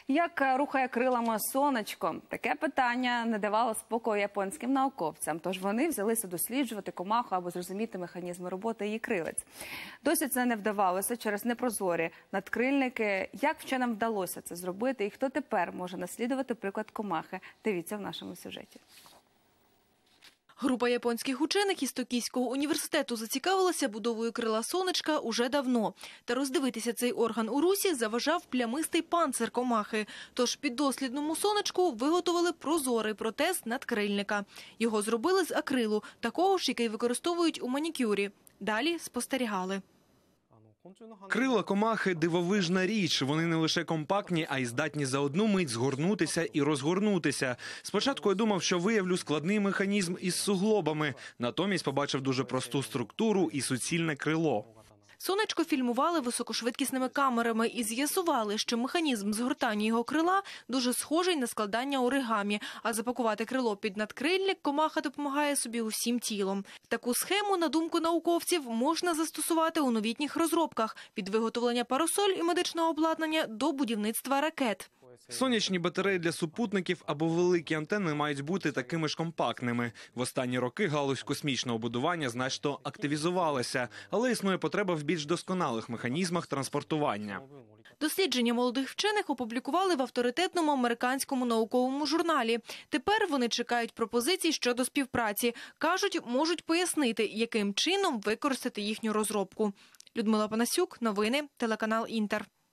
Як рухає крилами сонечко? Таке питання не давало спокою японським науковцям, тож вони взялися досліджувати комаху або зрозуміти механізми роботи її крилець. Досі це не вдавалося через непрозорі надкрильники. Як вченим вдалося це зробити і хто тепер може наслідувати приклад комахи? Дивіться в нашому сюжеті. Група японських учених із Токійського університету зацікавилася будовою крила сонечка уже давно. Та роздивитися цей орган у русі заважав плямистий панцир комахи. Тож піддослідному сонечку виготовили прозорий протез надкрильника. Його зробили з акрилу, такого ж, який використовують у манікюрі. Далі спостерігали. Крила комахи – дивовижна річ. Вони не лише компактні, а й здатні за одну мить згорнутися і розгорнутися. Спочатку я думав, що виявлю складний механізм із суглобами. Натомість побачив дуже просту структуру і суцільне крило. Сонечко фільмували високошвидкісними камерами і з'ясували, що механізм згортання його крила дуже схожий на складання оригамі, а запакувати крило під надкрильник комаха допомагає собі усім тілом. Таку схему, на думку науковців, можна застосувати у новітніх розробках – від виготовлення парасоль і медичного обладнання до будівництва ракет. Сонячні батареї для супутників або великі антени мають бути такими ж компактними. В останні роки галузь космічного будування значно активізувалася, але існує потреба в більш досконалих механізмах транспортування. Дослідження молодих вчених опублікували в авторитетному американському науковому журналі. Тепер вони чекають пропозицій щодо співпраці. Кажуть, можуть пояснити, яким чином використати їхню розробку. Людмила Панасюк, новини, телеканал «Інтер».